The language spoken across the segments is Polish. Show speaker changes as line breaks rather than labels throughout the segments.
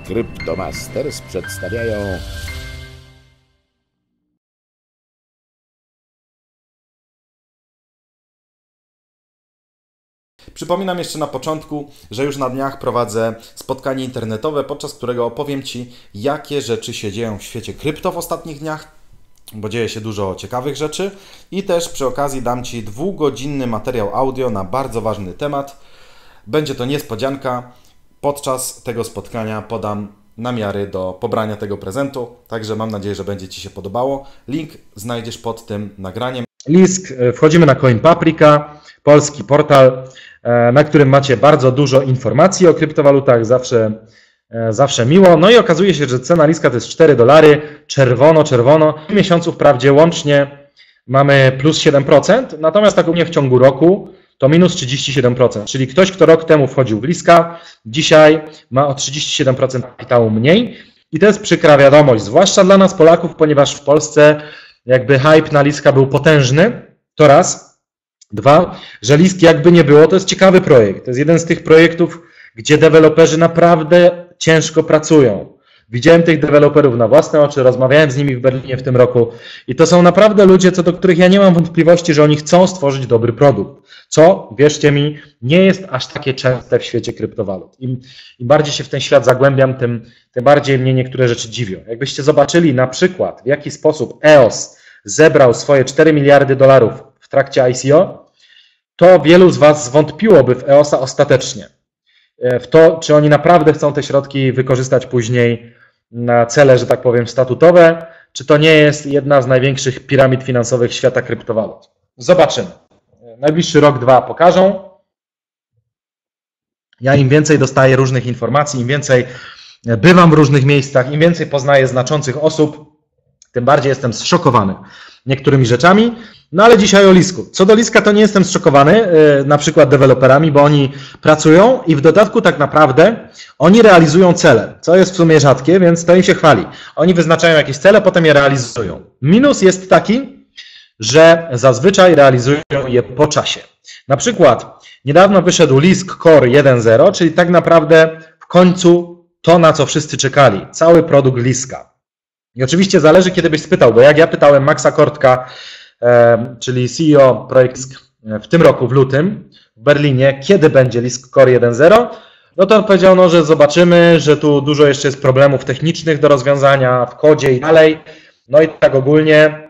Cryptomasters przedstawiają
Przypominam jeszcze na początku, że już na dniach prowadzę spotkanie internetowe, podczas którego opowiem Ci, jakie rzeczy się dzieją w świecie krypto w ostatnich dniach, bo dzieje się dużo ciekawych rzeczy i też przy okazji dam Ci 2-godzinny materiał audio na bardzo ważny temat. Będzie to niespodzianka. Podczas tego spotkania podam namiary do pobrania tego prezentu, także mam nadzieję, że będzie Ci się podobało. Link znajdziesz pod tym nagraniem.
Lisk, wchodzimy na Coin Paprika, polski portal, na którym macie bardzo dużo informacji o kryptowalutach, zawsze miło. No i okazuje się, że cena Liska to jest $4, czerwono. W miesiącu wprawdzie łącznie mamy plus 7%, natomiast tak u mnie w ciągu roku to minus 37%, czyli ktoś, kto rok temu wchodził w Liska, dzisiaj ma o 37% kapitału mniej i to jest przykra wiadomość, zwłaszcza dla nas Polaków, ponieważ w Polsce jakby hype na Liska był potężny, to raz. Dwa, że Lisk jakby nie było, to jest ciekawy projekt. To jest jeden z tych projektów, gdzie deweloperzy naprawdę ciężko pracują. Widziałem tych deweloperów na własne oczy, rozmawiałem z nimi w Berlinie w tym roku i to są naprawdę ludzie, co do których ja nie mam wątpliwości, że oni chcą stworzyć dobry produkt. Co, wierzcie mi, nie jest aż takie częste w świecie kryptowalut. Im bardziej się w ten świat zagłębiam, tym bardziej mnie niektóre rzeczy dziwią. Jakbyście zobaczyli na przykład, w jaki sposób EOS zebrał swoje $4 miliardy w trakcie ICO, to wielu z Was zwątpiłoby w EOS-a ostatecznie. W to, czy oni naprawdę chcą te środki wykorzystać później na cele, że tak powiem, statutowe, czy to nie jest jedna z największych piramid finansowych świata kryptowalut. Zobaczymy. Najbliższy rok, dwa pokażą. Ja im więcej dostaję różnych informacji, im więcej bywam w różnych miejscach, im więcej poznaję znaczących osób, tym bardziej jestem zszokowany niektórymi rzeczami. No ale dzisiaj o Lisku. Co do Liska to nie jestem zszokowany, na przykład deweloperami, bo oni pracują i w dodatku tak naprawdę oni realizują cele, co jest w sumie rzadkie, więc to im się chwali. Oni wyznaczają jakieś cele, potem je realizują. Minus jest taki, że zazwyczaj realizują je po czasie. Na przykład niedawno wyszedł Lisk Core 1.0, czyli tak naprawdę w końcu to, na co wszyscy czekali. Cały produkt Liska. I oczywiście zależy, kiedy byś spytał, bo jak ja pytałem Maxa Kortka, czyli CEO Projekt Lisk w tym roku, w lutym, w Berlinie, kiedy będzie Lisk Core 1.0, no to on powiedział, że zobaczymy, że tu dużo jeszcze jest problemów technicznych do rozwiązania w kodzie i dalej. No i tak ogólnie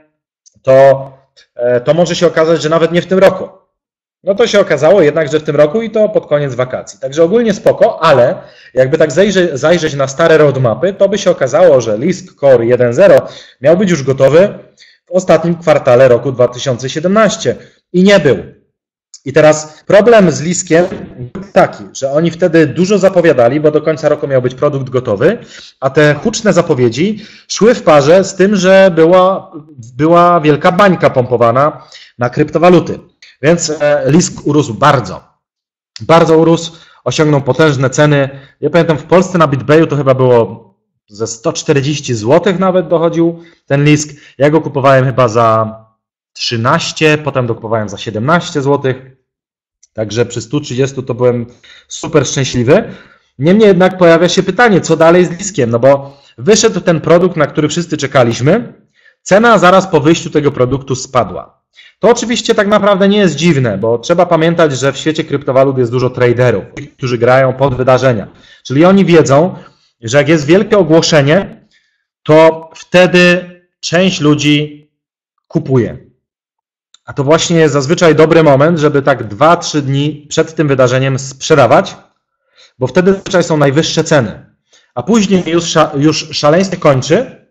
to może się okazać, że nawet nie w tym roku. No to się okazało jednak, że w tym roku i to pod koniec wakacji. Także ogólnie spoko, ale jakby tak zajrzeć na stare roadmapy, to by się okazało, że Lisk Core 1.0 miał być już gotowy w ostatnim kwartale roku 2017 i nie był. I teraz problem z Liskiem był taki, że oni wtedy dużo zapowiadali, bo do końca roku miał być produkt gotowy, a te huczne zapowiedzi szły w parze z tym, że była wielka bańka pompowana na kryptowaluty. Więc Lisk urósł bardzo urósł, osiągnął potężne ceny. Ja pamiętam, w Polsce na BitBayu to chyba było ze 140 zł nawet dochodził ten Lisk. Ja go kupowałem chyba za 13, potem dokupowałem za 17 zł. Także przy 130 to byłem super szczęśliwy. Niemniej jednak pojawia się pytanie, co dalej z Liskiem? No bo wyszedł ten produkt, na który wszyscy czekaliśmy. Cena zaraz po wyjściu tego produktu spadła. To oczywiście tak naprawdę nie jest dziwne, bo trzeba pamiętać, że w świecie kryptowalut jest dużo traderów, którzy grają pod wydarzenia. Czyli oni wiedzą, że jak jest wielkie ogłoszenie, to wtedy część ludzi kupuje. A to właśnie jest zazwyczaj dobry moment, żeby tak 2-3 dni przed tym wydarzeniem sprzedawać, bo wtedy zazwyczaj są najwyższe ceny. A później już szaleństwo kończy,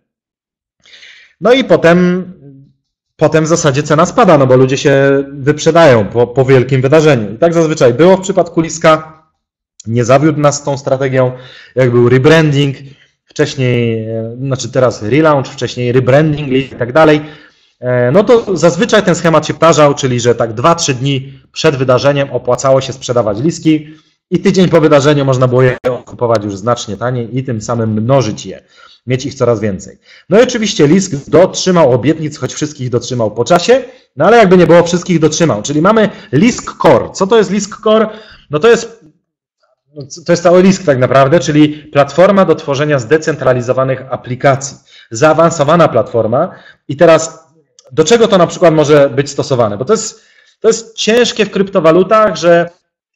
no i potem w zasadzie cena spada, no bo ludzie się wyprzedają po wielkim wydarzeniu. I tak zazwyczaj było w przypadku Liska. Nie zawiódł nas tą strategią, jak był rebranding, wcześniej, teraz relaunch, wcześniej rebranding i tak dalej. No to zazwyczaj ten schemat się powtarzał, czyli że tak 2-3 dni przed wydarzeniem opłacało się sprzedawać Liski i tydzień po wydarzeniu można było je kupować już znacznie taniej i tym samym mnożyć je. Mieć ich coraz więcej. No i oczywiście Lisk dotrzymał obietnic, choć wszystkich dotrzymał po czasie, no ale jakby nie było, wszystkich dotrzymał. Czyli mamy Lisk Core. Co to jest Lisk Core? No to jest to jest cały Lisk tak naprawdę, czyli platforma do tworzenia zdecentralizowanych aplikacji. Zaawansowana platforma. I teraz do czego to na przykład może być stosowane? Bo to jest ciężkie w kryptowalutach, że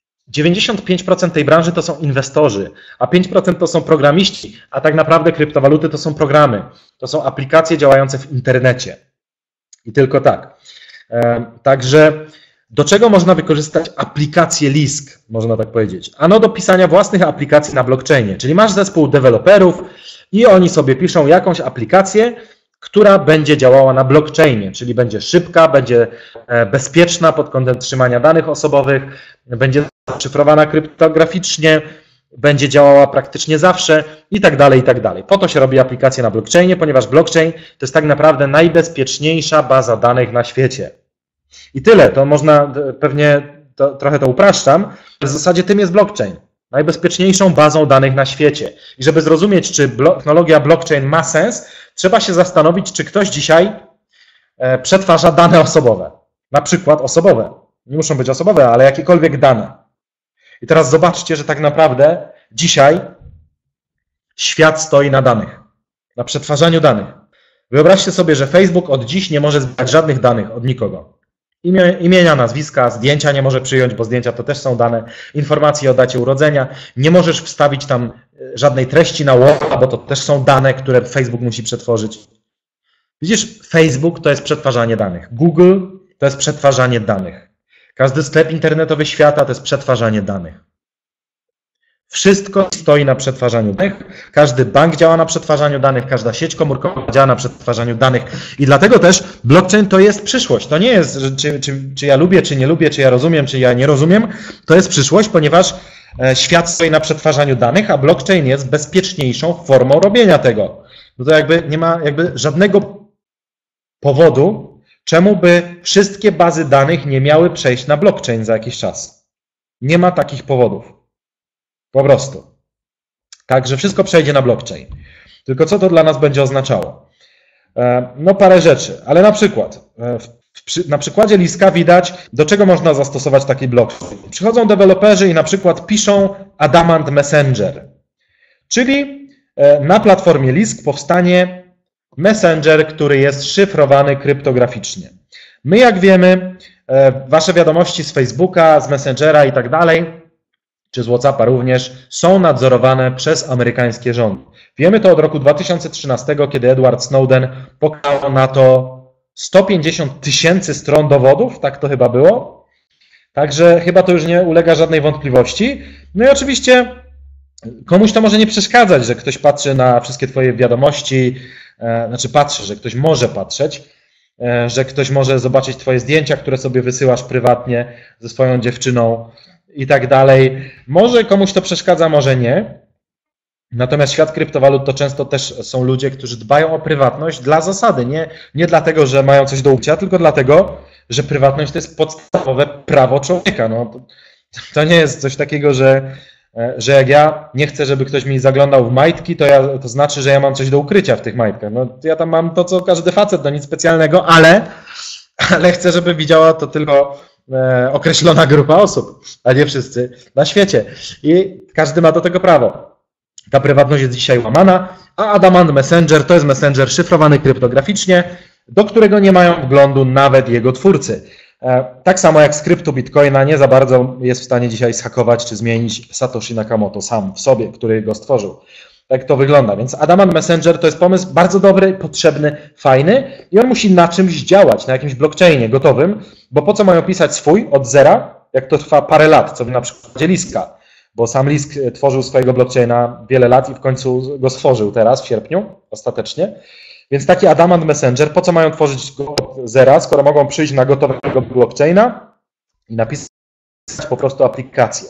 95% tej branży to są inwestorzy, a 5% to są programiści, a tak naprawdę kryptowaluty to są programy, to są aplikacje działające w internecie. I tylko tak. Także do czego można wykorzystać aplikację Lisk, można tak powiedzieć? Ano do pisania własnych aplikacji na blockchainie, czyli masz zespół deweloperów i oni sobie piszą jakąś aplikację, która będzie działała na blockchainie, czyli będzie szybka, będzie bezpieczna pod kątem trzymania danych osobowych, będzie zaszyfrowana kryptograficznie, będzie działała praktycznie zawsze i tak dalej, i tak dalej. Po to się robi aplikacja na blockchainie, ponieważ blockchain to jest tak naprawdę najbezpieczniejsza baza danych na świecie. I tyle, to można, pewnie trochę to upraszczam, w zasadzie tym jest blockchain. Najbezpieczniejszą bazą danych na świecie. I żeby zrozumieć, czy technologia blockchain ma sens, trzeba się zastanowić, czy ktoś dzisiaj przetwarza dane osobowe. Na przykład osobowe. Nie muszą być osobowe, ale jakiekolwiek dane. I teraz zobaczcie, że tak naprawdę dzisiaj świat stoi na danych. Na przetwarzaniu danych. Wyobraźcie sobie, że Facebook od dziś nie może zbierać żadnych danych od nikogo. Imienia, nazwiska, zdjęcia nie może przyjąć, bo zdjęcia to też są dane, informacje o dacie urodzenia. Nie możesz wstawić tam żadnej treści na walla, bo to też są dane, które Facebook musi przetworzyć. Widzisz, Facebook to jest przetwarzanie danych. Google to jest przetwarzanie danych. Każdy sklep internetowy świata to jest przetwarzanie danych. Wszystko stoi na przetwarzaniu danych. Każdy bank działa na przetwarzaniu danych, każda sieć komórkowa działa na przetwarzaniu danych. I dlatego też blockchain to jest przyszłość. To nie jest, czy ja lubię, czy nie lubię, czy ja rozumiem, czy ja nie rozumiem. To jest przyszłość, ponieważ świat stoi na przetwarzaniu danych, a blockchain jest bezpieczniejszą formą robienia tego. No to nie ma żadnego powodu, czemu by wszystkie bazy danych nie miały przejść na blockchain za jakiś czas. Nie ma takich powodów. Po prostu. Także wszystko przejdzie na blockchain. Tylko co to dla nas będzie oznaczało? No parę rzeczy, ale na przykład na przykładzie Liska widać, do czego można zastosować taki blockchain. Przychodzą deweloperzy i na przykład piszą Adamant Messenger, czyli na platformie Lisk powstanie messenger, który jest szyfrowany kryptograficznie. My, jak wiemy, wasze wiadomości z Facebooka, z Messengera i tak dalej, czy z WhatsAppa również, są nadzorowane przez amerykańskie rządy. Wiemy to od roku 2013, kiedy Edward Snowden pokazał na to 150 000 stron dowodów, tak to chyba było. Także chyba to już nie ulega żadnej wątpliwości. No i oczywiście komuś to może nie przeszkadzać, że ktoś patrzy na wszystkie twoje wiadomości, że ktoś może patrzeć, że ktoś może zobaczyć twoje zdjęcia, które sobie wysyłasz prywatnie ze swoją dziewczyną i tak dalej. Może komuś to przeszkadza, może nie. Natomiast świat kryptowalut to często też są ludzie, którzy dbają o prywatność dla zasady. Nie dlatego, że mają coś do ukrycia, tylko dlatego, że prywatność to jest podstawowe prawo człowieka. No, to nie jest coś takiego, że jak ja nie chcę, żeby ktoś mi zaglądał w majtki, to znaczy, że ja mam coś do ukrycia w tych majtkach. No, ja tam mam to, co każdy facet, to nic specjalnego, ale chcę, żeby widziała to tylko określona grupa osób, a nie wszyscy na świecie. I każdy ma do tego prawo. Ta prywatność jest dzisiaj łamana, a Adamant Messenger to jest messenger szyfrowany kryptograficznie, do którego nie mają wglądu nawet jego twórcy. Tak samo jak skryptu Bitcoina nie za bardzo jest w stanie dzisiaj zhakować czy zmienić Satoshi Nakamoto sam w sobie, który go stworzył. Tak to wygląda. Więc Adamant Messenger to jest pomysł bardzo dobry, potrzebny, fajny i on musi na czymś działać, na jakimś blockchainie gotowym, bo po co mają pisać swój od zera, jak to trwa parę lat, co na przykład Liska, bo sam Lisk tworzył swojego blockchaina wiele lat i w końcu go stworzył teraz, w sierpniu, ostatecznie. Więc taki Adamant Messenger, po co mają tworzyć go od zera, skoro mogą przyjść na gotowego blockchaina i napisać po prostu aplikację.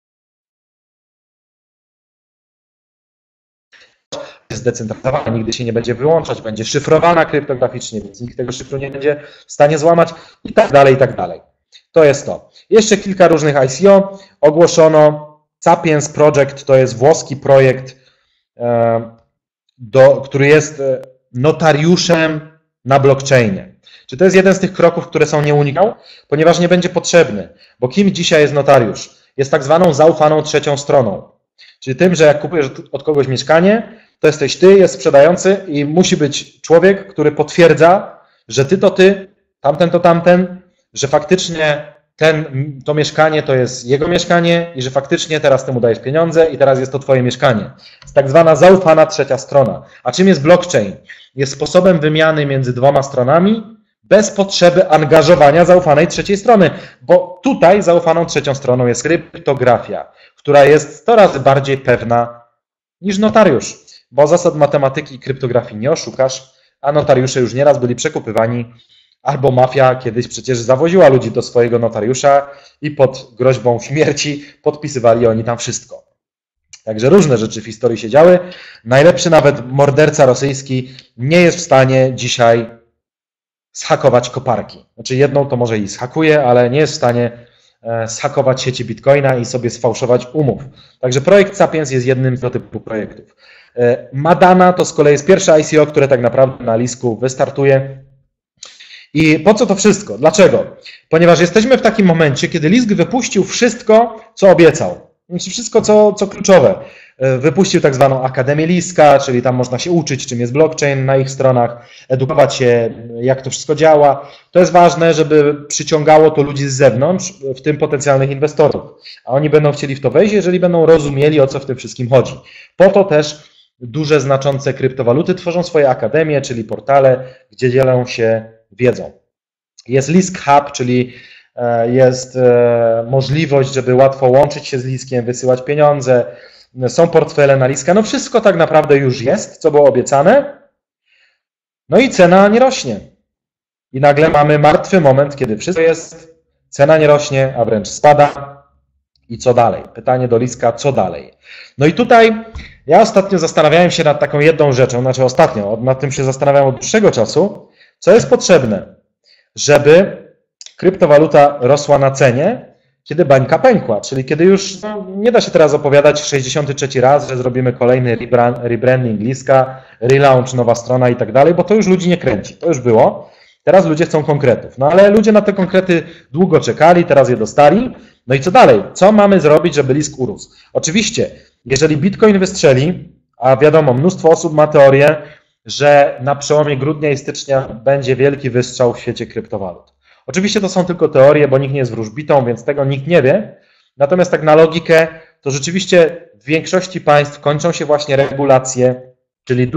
Jest zdecentralizowana, nigdy się nie będzie wyłączać, będzie szyfrowana kryptograficznie, więc nikt tego szyfru nie będzie w stanie złamać i tak dalej, i tak dalej. To jest to. Jeszcze kilka różnych ICO ogłoszono. Sapiens Project to jest włoski projekt, który jest notariuszem na blockchainie. Czy to jest jeden z tych kroków, które są nieuniknione? Ponieważ nie będzie potrzebny. Bo kim dzisiaj jest notariusz? jest tak zwaną zaufaną trzecią stroną. Czyli tym, że jak kupujesz od kogoś mieszkanie, to jesteś ty, jest sprzedający i musi być człowiek, który potwierdza, że ty to ty, tamten to tamten, że faktycznie to mieszkanie to jest jego mieszkanie i że faktycznie teraz ty mu dajesz pieniądze i teraz jest to twoje mieszkanie. Jest tak zwana zaufana trzecia strona. A czym jest blockchain? Jest sposobem wymiany między dwoma stronami bez potrzeby angażowania zaufanej trzeciej strony, bo tutaj zaufaną trzecią stroną jest kryptografia, która jest 100 razy bardziej pewna niż notariusz, bo zasad matematyki i kryptografii nie oszukasz, a notariusze już nieraz byli przekupywani, albo mafia kiedyś przecież zawoziła ludzi do swojego notariusza i pod groźbą śmierci podpisywali oni tam wszystko. Także różne rzeczy w historii się działy. Najlepszy nawet morderca rosyjski nie jest w stanie dzisiaj zhakować koparki. Znaczy jedną to może i zhakuje, ale nie jest w stanie zhakować sieci Bitcoina i sobie sfałszować umów. Także projekt Sapiens jest jednym z tego typu projektów. Madana to z kolei jest pierwsze ICO, które tak naprawdę na Lisku wystartuje. I po co to wszystko? Dlaczego? Ponieważ jesteśmy w takim momencie, kiedy Lisk wypuścił wszystko, co obiecał. Znaczy wszystko, co kluczowe. Wypuścił tak zwaną Akademię Liska, czyli tam można się uczyć, czym jest blockchain na ich stronach, edukować się, jak to wszystko działa. To jest ważne, żeby przyciągało to ludzi z zewnątrz, w tym potencjalnych inwestorów. A oni będą chcieli w to wejść, jeżeli będą rozumieli, o co w tym wszystkim chodzi. Po to też duże, znaczące kryptowaluty tworzą swoje akademie, czyli portale, gdzie dzielą się wiedzą. Jest Lisk Hub, czyli jest możliwość, żeby łatwo łączyć się z Liskiem, wysyłać pieniądze, są portfele na Liska, no wszystko tak naprawdę już jest, co było obiecane, no i cena nie rośnie. I nagle mamy martwy moment, kiedy wszystko jest, cena nie rośnie, a wręcz spada. I co dalej? Pytanie do Liska, co dalej? No i tutaj ja ostatnio zastanawiałem się nad taką jedną rzeczą, nad tym się zastanawiałem od dłuższego czasu, co jest potrzebne, żeby kryptowaluta rosła na cenie, kiedy bańka pękła, czyli kiedy już nie da się teraz opowiadać 63 raz, że zrobimy kolejny rebranding Liska, relaunch, nowa strona i tak dalej, bo to już ludzi nie kręci, to już było. Teraz ludzie chcą konkretów, no ale ludzie na te konkrety długo czekali, teraz je dostali. No i co dalej? Co mamy zrobić, żeby Lisk urósł? Oczywiście, jeżeli Bitcoin wystrzeli, a wiadomo, mnóstwo osób ma teorię, że na przełomie grudnia i stycznia będzie wielki wystrzał w świecie kryptowalut. Oczywiście to są tylko teorie, bo nikt nie jest wróżbitą, więc tego nikt nie wie. Natomiast tak na logikę, to rzeczywiście w większości państw kończą się właśnie regulacje, czyli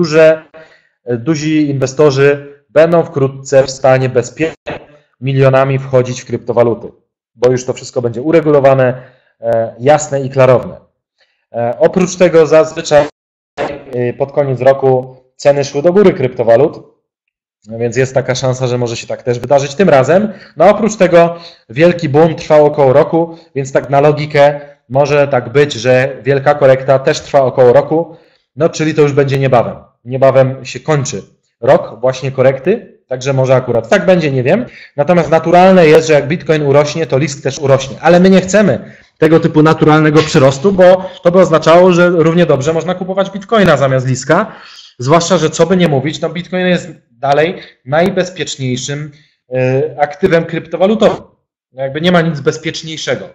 duzi inwestorzy będą wkrótce w stanie bezpiecznie milionami wchodzić w kryptowaluty, bo już to wszystko będzie uregulowane, jasne i klarowne. Oprócz tego zazwyczaj pod koniec roku ceny szły do góry kryptowalut, więc jest taka szansa, że może się tak też wydarzyć tym razem. No oprócz tego wielki boom trwał około roku, więc tak na logikę może tak być, że wielka korekta też trwa około roku, no czyli to już będzie niebawem. Niebawem się kończy rok właśnie korekty, także może akurat tak będzie, nie wiem. Natomiast naturalne jest, że jak Bitcoin urośnie, to Lisk też urośnie. Ale my nie chcemy tego typu naturalnego przyrostu, bo to by oznaczało, że równie dobrze można kupować Bitcoina zamiast Liska. Zwłaszcza, że co by nie mówić, no Bitcoin jest dalej najbezpieczniejszym aktywem kryptowalutowym. Jakby nie ma nic bezpieczniejszego.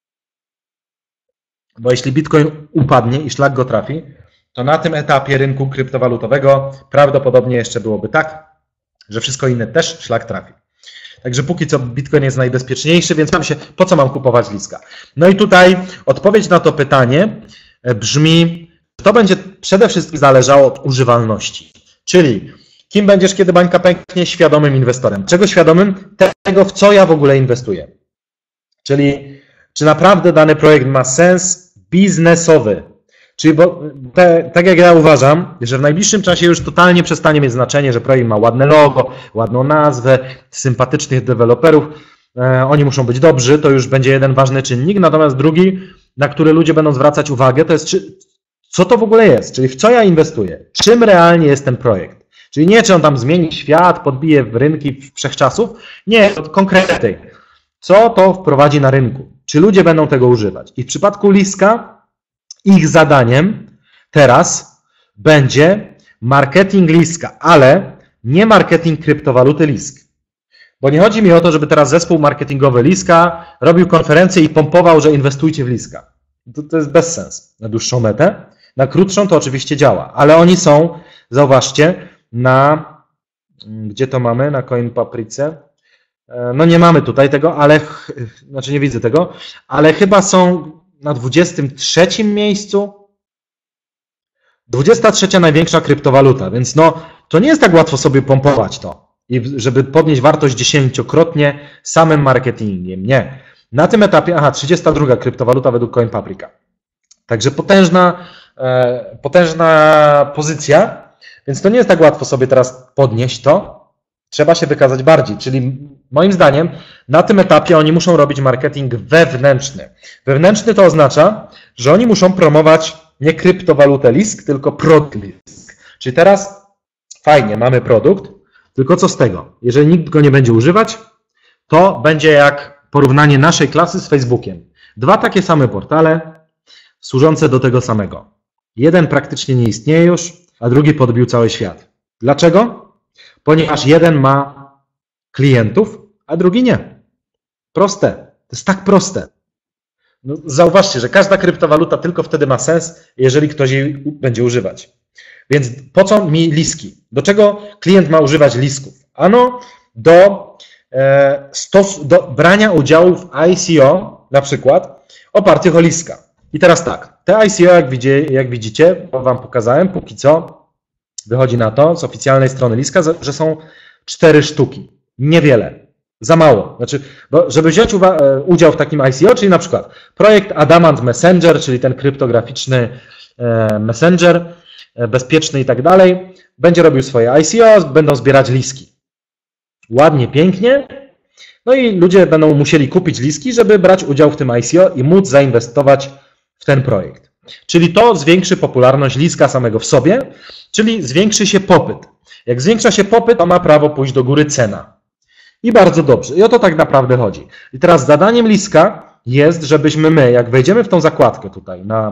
Bo jeśli Bitcoin upadnie i szlak go trafi, to na tym etapie rynku kryptowalutowego prawdopodobnie jeszcze byłoby tak, że wszystko inne też szlak trafi. Także póki co Bitcoin jest najbezpieczniejszy, więc po co mam kupować Liska? No i tutaj odpowiedź na to pytanie brzmi, to będzie przede wszystkim zależało od używalności. Czyli kim będziesz, kiedy bańka pęknie? Świadomym inwestorem. Czego świadomym? Tego, w co ja w ogóle inwestuję. Czyli czy naprawdę dany projekt ma sens biznesowy. Czyli tak jak ja uważam, że w najbliższym czasie już totalnie przestanie mieć znaczenie, że projekt ma ładne logo, ładną nazwę, sympatycznych deweloperów. Oni muszą być dobrzy, to już będzie jeden ważny czynnik. Natomiast drugi, na który ludzie będą zwracać uwagę, to jest co to w ogóle jest, czyli w co ja inwestuję, czym realnie jest ten projekt. Czyli nie, czy on tam zmieni świat, podbije w rynki wszechczasów, nie, konkretnie. Co to wprowadzi na rynku? Czy ludzie będą tego używać? I w przypadku Liska ich zadaniem teraz będzie marketing Liska, ale nie marketing kryptowaluty Lisk. Bo nie chodzi mi o to, żeby teraz zespół marketingowy Liska robił konferencję i pompował, że inwestujcie w Liska. To jest bez sensu na dłuższą metę. Na krótszą to oczywiście działa, ale oni są, zauważcie, gdzie to mamy? Na CoinPaprice. No nie mamy tutaj tego, ale, znaczy nie widzę tego, ale chyba są na 23 miejscu. 23 największa kryptowaluta, więc no to nie jest tak łatwo sobie pompować to, i żeby podnieść wartość 10-krotnie samym marketingiem. Nie. Na tym etapie, 32 kryptowaluta według CoinPaprika. Także potężna pozycja, więc to nie jest tak łatwo sobie teraz podnieść to. Trzeba się wykazać bardziej, czyli moim zdaniem na tym etapie oni muszą robić marketing wewnętrzny. Wewnętrzny to oznacza, że oni muszą promować nie kryptowalutę Lisk, tylko produkt Lisk. Czyli teraz fajnie, mamy produkt, tylko co z tego? Jeżeli nikt go nie będzie używać, to będzie jak porównanie naszej klasy z Facebookiem. Dwa takie same portale służące do tego samego. Jeden praktycznie nie istnieje już, a drugi podbił cały świat. Dlaczego? Ponieważ jeden ma klientów, a drugi nie. Proste. To jest tak proste. No, zauważcie, że każda kryptowaluta tylko wtedy ma sens, jeżeli ktoś jej będzie używać. Więc po co mi liski? Do czego klient ma używać lisków? Ano do brania udziału w ICO, na przykład, opartych o liska. I teraz tak, te ICO, jak widzicie, bo wam pokazałem, póki co wychodzi na to z oficjalnej strony Liska, że są 4 sztuki. Niewiele. Za mało. Znaczy, bo żeby wziąć udział w takim ICO, czyli na przykład projekt Adamant Messenger, czyli ten kryptograficzny messenger, bezpieczny i tak dalej, będzie robił swoje ICO, będą zbierać liski. Ładnie, pięknie. No i ludzie będą musieli kupić liski, żeby brać udział w tym ICO i móc zainwestować w ten projekt. Czyli to zwiększy popularność liska samego w sobie, czyli zwiększy się popyt. Jak zwiększa się popyt, to ma prawo pójść do góry cena. I bardzo dobrze. I o to tak naprawdę chodzi. I teraz zadaniem liska jest, żebyśmy my, jak wejdziemy w tą zakładkę tutaj na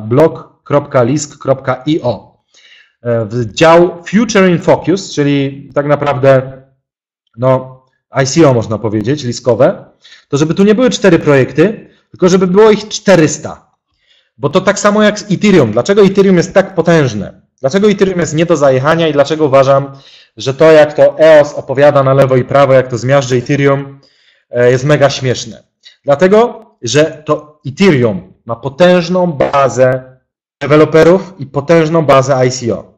blog.lisk.io w dział Future in Focus, czyli tak naprawdę ICO można powiedzieć, liskowe, to żeby tu nie były 4 projekty, tylko żeby było ich 400. Bo to tak samo jak z Ethereum. Dlaczego Ethereum jest tak potężne? Dlaczego Ethereum jest nie do zajechania i dlaczego uważam, że to jak to EOS opowiada na lewo i prawo, jak to zmiażdży Ethereum, jest mega śmieszne. Dlatego, że to Ethereum ma potężną bazę deweloperów i potężną bazę ICO.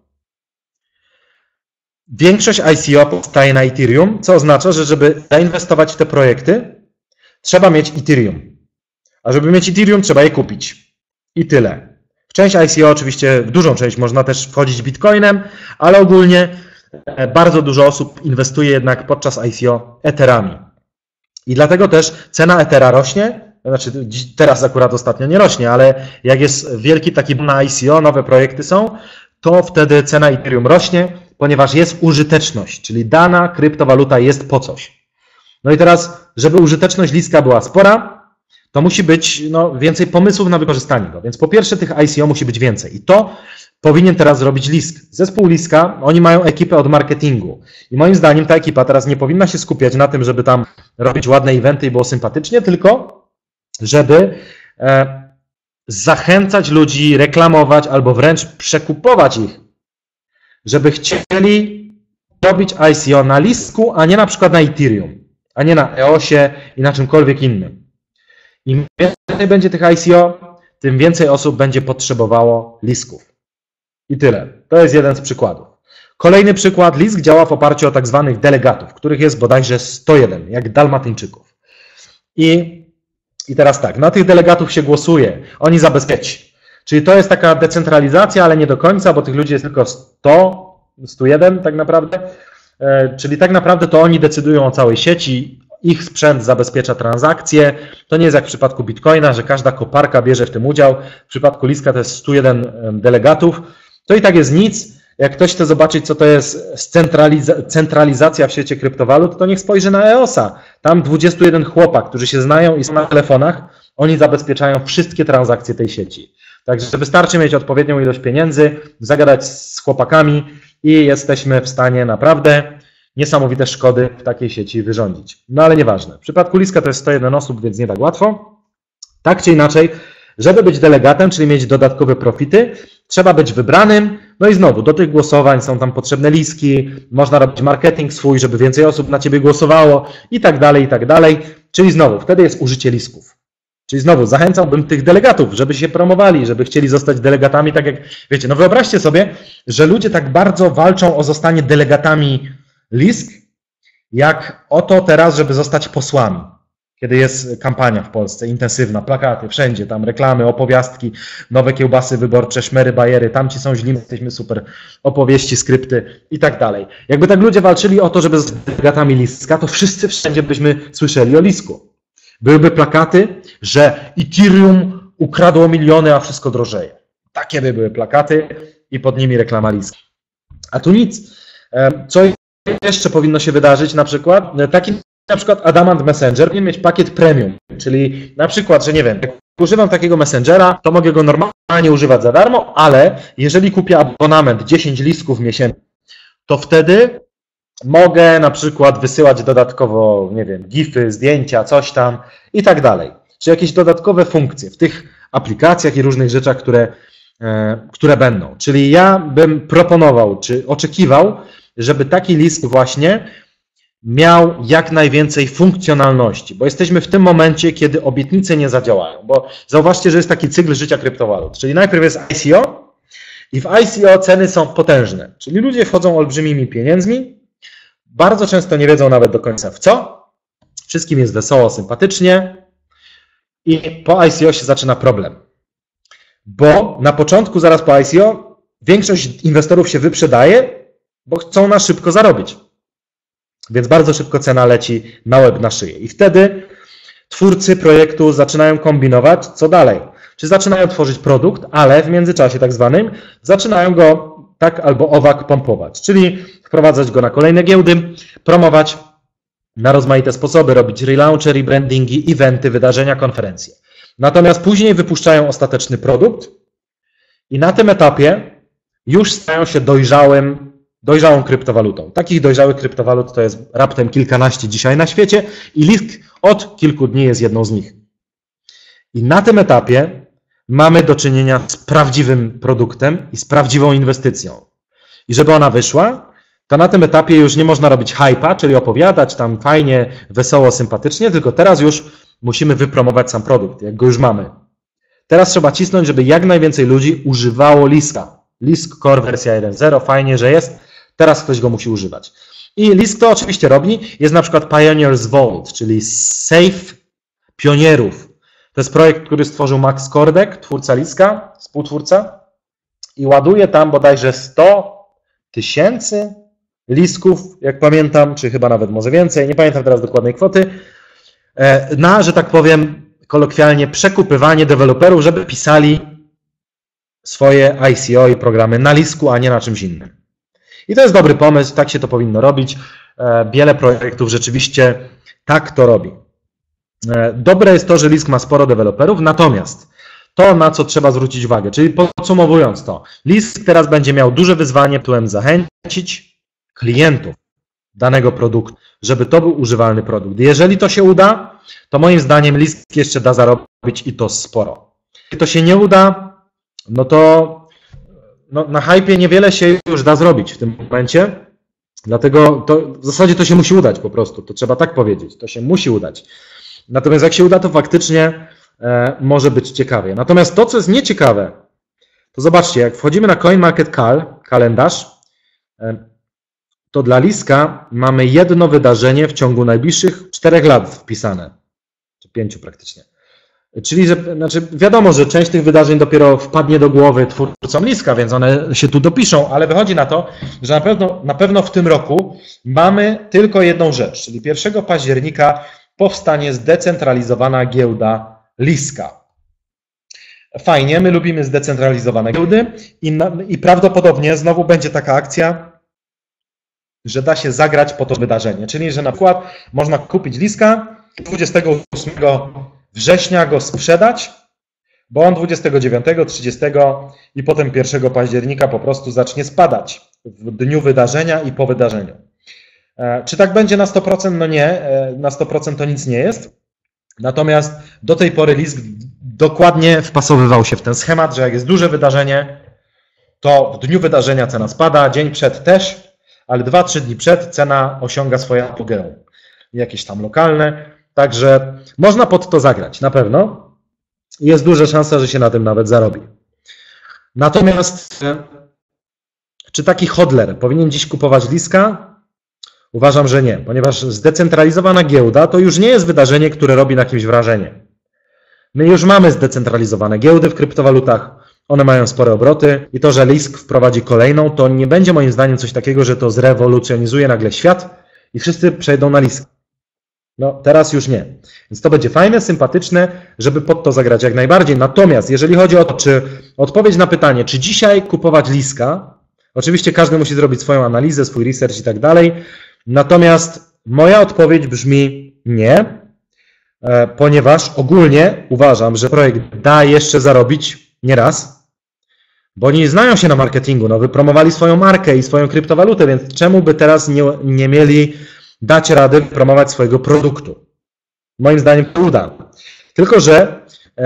Większość ICO powstaje na Ethereum, co oznacza, że żeby zainwestować w te projekty, trzeba mieć Ethereum. A żeby mieć Ethereum, trzeba je kupić. I tyle. W część ICO oczywiście, w dużą część można też wchodzić Bitcoinem, ale ogólnie bardzo dużo osób inwestuje jednak podczas ICO Etherami. I dlatego też cena Ethera rośnie, znaczy teraz akurat ostatnio nie rośnie, ale jak jest wielki taki boom na ICO, nowe projekty są, to wtedy cena Ethereum rośnie, ponieważ jest użyteczność, czyli dana kryptowaluta jest po coś. No i teraz, żeby użyteczność liska była spora, to musi być więcej pomysłów na wykorzystanie go. Więc po pierwsze tych ICO musi być więcej. I to powinien teraz zrobić Lisk. Zespół Liska, oni mają ekipę od marketingu. I moim zdaniem ta ekipa teraz nie powinna się skupiać na tym, żeby tam robić ładne eventy i było sympatycznie, tylko żeby zachęcać ludzi, reklamować albo wręcz przekupować ich, żeby chcieli robić ICO na Lisku, a nie na przykład na Ethereum, a nie na EOSie i na czymkolwiek innym. Im więcej będzie tych ICO, tym więcej osób będzie potrzebowało Lisków. I tyle. To jest jeden z przykładów. Kolejny przykład. Lisk działa w oparciu o tak zwanych delegatów, których jest bodajże 101, jak Dalmatyńczyków. I teraz tak, na tych delegatów się głosuje. Oni zabezpieci. Czyli to jest taka decentralizacja, ale nie do końca, bo tych ludzi jest tylko 101 tak naprawdę. Czyli tak naprawdę to oni decydują o całej sieci. Ich sprzęt zabezpiecza transakcje. To nie jest jak w przypadku Bitcoina, że każda koparka bierze w tym udział. W przypadku Liska to jest 101 delegatów. To i tak jest nic. Jak ktoś chce zobaczyć, co to jest centralizacja w świecie kryptowalut, to niech spojrzy na EOSa. Tam 21 chłopak, którzy się znają i są na telefonach, oni zabezpieczają wszystkie transakcje tej sieci. Także wystarczy mieć odpowiednią ilość pieniędzy, zagadać z chłopakami i jesteśmy w stanie naprawdę niesamowite szkody w takiej sieci wyrządzić. No ale nieważne. W przypadku Liska to jest 101 osób, więc nie tak łatwo. Tak czy inaczej, żeby być delegatem, czyli mieć dodatkowe profity, trzeba być wybranym. No i znowu, do tych głosowań są tam potrzebne listki, można robić marketing swój, żeby więcej osób na ciebie głosowało i tak dalej, i tak dalej. Czyli znowu, wtedy jest użycie listków. Czyli znowu zachęcałbym tych delegatów, żeby się promowali, żeby chcieli zostać delegatami, tak jak wiecie, no wyobraźcie sobie, że ludzie tak bardzo walczą o zostanie delegatami LISK, jak o to teraz, żeby zostać posłami. Kiedy jest kampania w Polsce, intensywna, plakaty, wszędzie, tam reklamy, opowiastki, nowe kiełbasy wyborcze, szmery, bajery, tamci są źli, jesteśmy super, opowieści, skrypty i tak dalej. Jakby tak ludzie walczyli o to, żeby zostać delegatami Liska, to wszyscy wszędzie byśmy słyszeli o Lisku. Byłyby plakaty, że Ethereum ukradło miliony, a wszystko drożeje. Takie by były plakaty i pod nimi reklama Liska. A tu nic. Co jeszcze powinno się wydarzyć na przykład? Taki na przykład Adamant Messenger powinien mieć pakiet premium, czyli na przykład, że nie wiem, jak używam takiego messengera, to mogę go normalnie używać za darmo, ale jeżeli kupię abonament 10 listków miesięcznie, to wtedy mogę na przykład wysyłać dodatkowo, nie wiem, gify, zdjęcia, coś tam i tak dalej. Czy jakieś dodatkowe funkcje w tych aplikacjach i różnych rzeczach, które będą. Czyli ja bym proponował, czy oczekiwał, żeby taki list właśnie miał jak najwięcej funkcjonalności, bo jesteśmy w tym momencie, kiedy obietnice nie zadziałają, bo zauważcie, że jest taki cykl życia kryptowalut, czyli najpierw jest ICO i w ICO ceny są potężne, czyli ludzie wchodzą olbrzymimi pieniędzmi, bardzo często nie wiedzą nawet do końca w co, wszystkim jest wesoło, sympatycznie i po ICO się zaczyna problem, bo na początku, zaraz po ICO, większość inwestorów się wyprzedaje, bo chcą na szybko zarobić. Więc bardzo szybko cena leci na łeb, na szyję. I wtedy twórcy projektu zaczynają kombinować, co dalej. Czy zaczynają tworzyć produkt, ale w międzyczasie tak zwanym zaczynają go tak albo owak pompować. Czyli wprowadzać go na kolejne giełdy, promować na rozmaite sposoby, robić relaunchy, rebrandingi, eventy, wydarzenia, konferencje. Natomiast później wypuszczają ostateczny produkt i na tym etapie już stają się dojrzałą kryptowalutą. Takich dojrzałych kryptowalut to jest raptem kilkanaście dzisiaj na świecie i Lisk od kilku dni jest jedną z nich. I na tym etapie mamy do czynienia z prawdziwym produktem i z prawdziwą inwestycją. I żeby ona wyszła, to na tym etapie już nie można robić hype'a, czyli opowiadać tam fajnie, wesoło, sympatycznie, tylko teraz już musimy wypromować sam produkt, jak go już mamy. Teraz trzeba cisnąć, żeby jak najwięcej ludzi używało Liska. Lisk Core wersja 1.0, fajnie, że jest. Teraz ktoś go musi używać. I Lisk to oczywiście robi. Jest na przykład Pioneers Vault, czyli safe pionierów. To jest projekt, który stworzył Max Kordek, twórca Liska, współtwórca. I ładuje tam bodajże 100 000 lisków, jak pamiętam, czy chyba nawet może więcej, nie pamiętam teraz dokładnej kwoty, na, że tak powiem, kolokwialnie przekupywanie deweloperów, żeby pisali swoje ICO i programy na Lisku, a nie na czymś innym. I to jest dobry pomysł, tak się to powinno robić. Wiele projektów rzeczywiście tak to robi. Dobre jest to, że Lisk ma sporo deweloperów, natomiast to, na co trzeba zwrócić uwagę, czyli podsumowując to, Lisk teraz będzie miał duże wyzwanie, którym zachęcić klientów danego produktu, żeby to był używalny produkt. Jeżeli to się uda, to moim zdaniem Lisk jeszcze da zarobić i to sporo. Jeśli to się nie uda, no to na hypie niewiele się już da zrobić w tym momencie, dlatego to, w zasadzie to się musi udać po prostu, to trzeba tak powiedzieć, to się musi udać. Natomiast jak się uda, to faktycznie może być ciekawie. Natomiast to, co jest nieciekawe, to zobaczcie, jak wchodzimy na CoinMarketCal, kalendarz, to dla Liska mamy jedno wydarzenie w ciągu najbliższych 4 lat wpisane, czy 5 praktycznie. Czyli, znaczy wiadomo, że część tych wydarzeń dopiero wpadnie do głowy twórcom Liska, więc one się tu dopiszą, ale wychodzi na to, że na pewno w tym roku mamy tylko jedną rzecz, czyli 1 października powstanie zdecentralizowana giełda Liska. Fajnie, my lubimy zdecentralizowane giełdy i prawdopodobnie znowu będzie taka akcja, że da się zagrać po to wydarzenie, czyli że na przykład można kupić Liska 28 września go sprzedać, bo on 29, 30 i potem 1 października po prostu zacznie spadać w dniu wydarzenia i po wydarzeniu. Czy tak będzie na 100%? No nie, na 100% to nic nie jest. Natomiast do tej pory Lisk dokładnie wpasowywał się w ten schemat, że jak jest duże wydarzenie, to w dniu wydarzenia cena spada, dzień przed też, ale 2-3 dni przed cena osiąga swoje apogeum. Jakieś tam lokalne. Także można pod to zagrać, na pewno. Jest duża szansa, że się na tym nawet zarobi. Natomiast czy taki hodler powinien dziś kupować Liska? Uważam, że nie, ponieważ zdecentralizowana giełda to już nie jest wydarzenie, które robi na kimś wrażenie. My już mamy zdecentralizowane giełdy w kryptowalutach, one mają spore obroty i to, że Lisk wprowadzi kolejną, to nie będzie moim zdaniem coś takiego, że to zrewolucjonizuje nagle świat i wszyscy przejdą na Lisk. No teraz już nie. Więc to będzie fajne, sympatyczne, żeby pod to zagrać jak najbardziej. Natomiast jeżeli chodzi o to, czy odpowiedź na pytanie, czy dzisiaj kupować Liska, oczywiście każdy musi zrobić swoją analizę, swój research i tak dalej, natomiast moja odpowiedź brzmi nie, ponieważ ogólnie uważam, że projekt da jeszcze zarobić nieraz, bo oni znają się na marketingu, no wypromowali swoją markę i swoją kryptowalutę, więc czemu by teraz nie mieli dać rady promować swojego produktu? Moim zdaniem to uda. Tylko że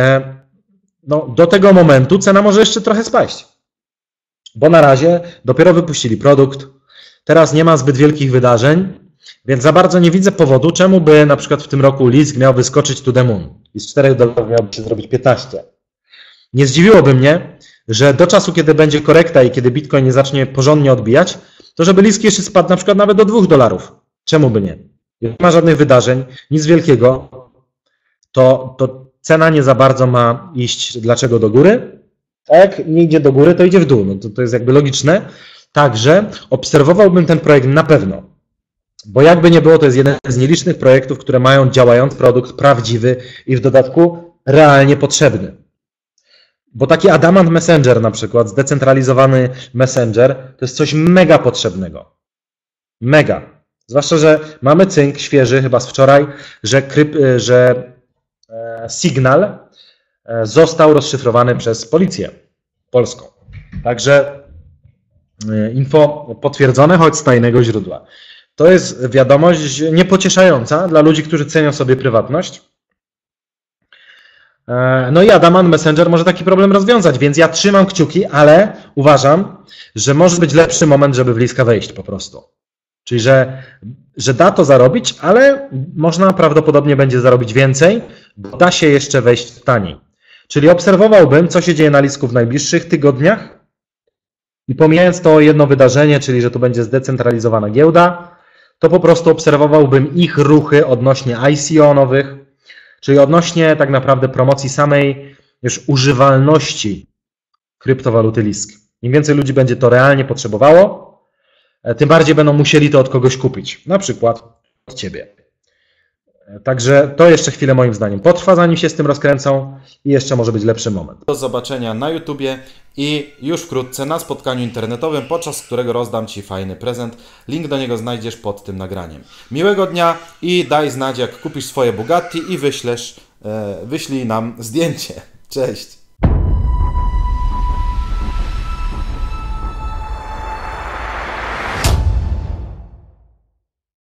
no, do tego momentu cena może jeszcze trochę spaść, bo na razie dopiero wypuścili produkt, teraz nie ma zbyt wielkich wydarzeń, więc za bardzo nie widzę powodu, czemu by na przykład w tym roku Lisk miał wyskoczyć to the moon i z $4 miałby się zrobić 15. Nie zdziwiłoby mnie, że do czasu, kiedy będzie korekta i kiedy Bitcoin nie zacznie porządnie odbijać, to żeby Lisk jeszcze spadł na przykład nawet do $2. Czemu by nie? Nie ma żadnych wydarzeń, nic wielkiego, to cena nie za bardzo ma iść dlaczego do góry, a jak nie idzie do góry, to idzie w dół. No to jest jakby logiczne. Także obserwowałbym ten projekt na pewno, bo jakby nie było, to jest jeden z nielicznych projektów, które mają działający produkt prawdziwy i w dodatku realnie potrzebny. Bo taki Adamant Messenger na przykład, zdecentralizowany Messenger, to jest coś mega potrzebnego. Mega. Zwłaszcza, że mamy cynk świeży, chyba z wczoraj, że Signal został rozszyfrowany przez policję polską. Także info potwierdzone, choć z tajnego źródła. To jest wiadomość niepocieszająca dla ludzi, którzy cenią sobie prywatność. No i Adamant Messenger może taki problem rozwiązać, więc ja trzymam kciuki, ale uważam, że może być lepszy moment, żeby w Liska wejść po prostu. Czyli, że da to zarobić, ale można prawdopodobnie będzie zarobić więcej, bo da się jeszcze wejść taniej. Czyli obserwowałbym, co się dzieje na Lisku w najbliższych tygodniach i pomijając to jedno wydarzenie, czyli że to będzie zdecentralizowana giełda, to po prostu obserwowałbym ich ruchy odnośnie ICO nowych, czyli odnośnie tak naprawdę promocji samej już używalności kryptowaluty Lisk. Im więcej ludzi będzie to realnie potrzebowało, tym bardziej będą musieli to od kogoś kupić, na przykład od Ciebie. Także to jeszcze chwilę moim zdaniem potrwa, zanim się z tym rozkręcą i jeszcze może być lepszy moment.
Do zobaczenia na YouTubie i już wkrótce na spotkaniu internetowym, podczas którego rozdam Ci fajny prezent. Link do niego znajdziesz pod tym nagraniem. Miłego dnia i daj znać, jak kupisz swoje Bugatti i wyślij nam zdjęcie. Cześć!